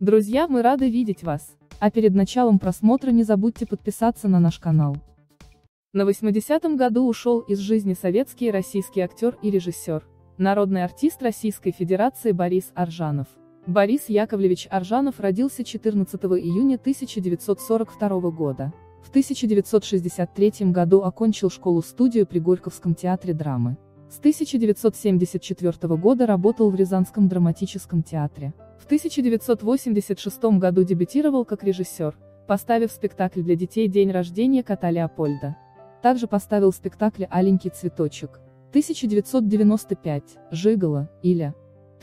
Друзья, мы рады видеть вас. А перед началом просмотра не забудьте подписаться на наш канал. На 80-м году ушел из жизни советский и российский актер и режиссер, народный артист Российской Федерации Борис Аржанов. Борис Яковлевич Аржанов родился 14 июня 1942 года. В 1963 году окончил школу-студию при Горьковском театре драмы. С 1974 года работал в Рязанском драматическом театре. В 1986 году дебютировал как режиссер, поставив спектакль для детей «День рождения кота Леопольда». Также поставил спектакли «Аленький цветочек», 1995, «Жиголо», Иля,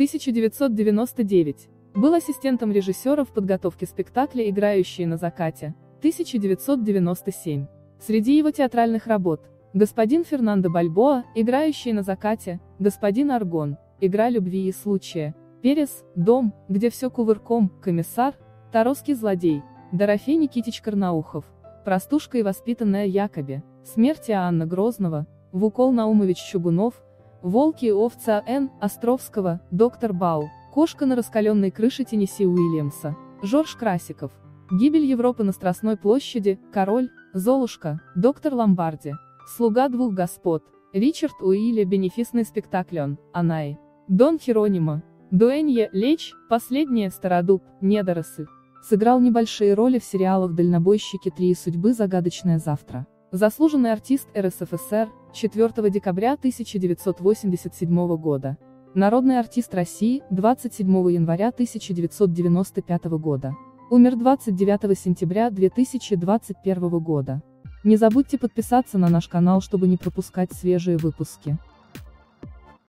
1999. Был ассистентом режиссера в подготовке спектакля «Играющие на закате», 1997. Среди его театральных работ: «Господин Фернандо Бальбоа», «Играющие на закате», «Господин Аргон», «Игра любви и случая», «Перес», «Дом, где все кувырком», «Комиссар», «Таровский злодей», «Дорофей Никитич Карнаухов», «Простушка и воспитанная Якоби», «Смерть Иоанна Грозного», «Вукол Наумович Чугунов», «Волки и овцы А.Н. Островского», «Доктор Бау», «Кошка на раскаленной крыше» Теннесси Уильямса, Жорж Красиков, «Гибель Европы на Страстной площади», «Король», «Золушка», «Доктор Ломбарди», «Слуга двух господ», Ричард Уилли, бенефисный спектакль «Анаи», «Дон Херонимо», «Дуэнье», «Лечь», «Последняя», «Стародуб», «Недоросль». Сыграл небольшие роли в сериалах «Дальнобойщики 3» и «Судьбы», «Загадочное завтра». Заслуженный артист РСФСР, 4 декабря 1987 года. Народный артист России, 27 января 1995 года. Умер 29 сентября 2021 года. Не забудьте подписаться на наш канал, чтобы не пропускать свежие выпуски.